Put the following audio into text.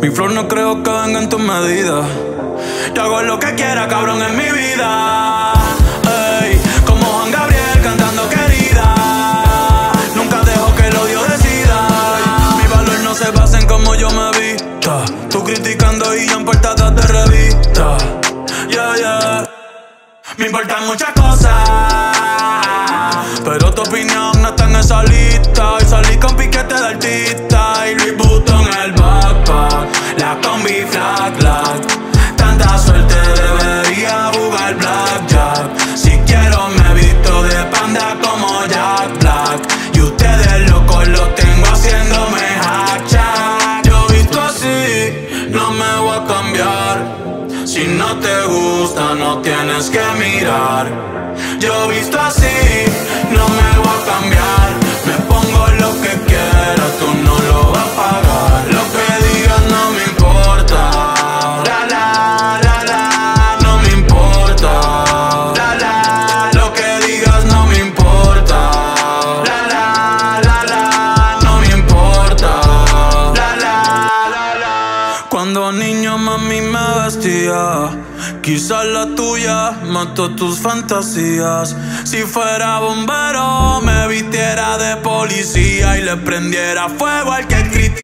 Mi flow no creo que venga en tus medidas. Yo hago lo que quiera, cabrón, en mi vida. Ey, como Juan Gabriel cantando querida. Nunca dejo que el odio decida. Mi valor no se basa en cómo yo me vista. Tú criticando y yo en portadas de revista. Yeah, yeah. Me importan muchas cosas, pero tu opinión no está en esa lista. Y salí con piquete de artista y Louis Vuitton en el backpack. La combi flag, flag. Tanta suerte debería jugar blackjack. Si quiero me visto de panda como Jack Black. Y ustedes locos los tengo haciéndome hacha. Yo visto así, no me voy a cambiar. Si no te gusta, no tienes que mirar. Yo visto así, no me voy a cambiar. Me pongo lo que quiera, tú no lo vas a pagar. Lo que digas no me importa. La la, la la, no me importa. La la, lo que digas no me importa. La la, la la, no me importa. La la, la la. Cuando niño mami me vestía, quizás la tuya mató tus fantasías. Si fuera bombero me vistiera de policía y le prendiera fuego al que critica.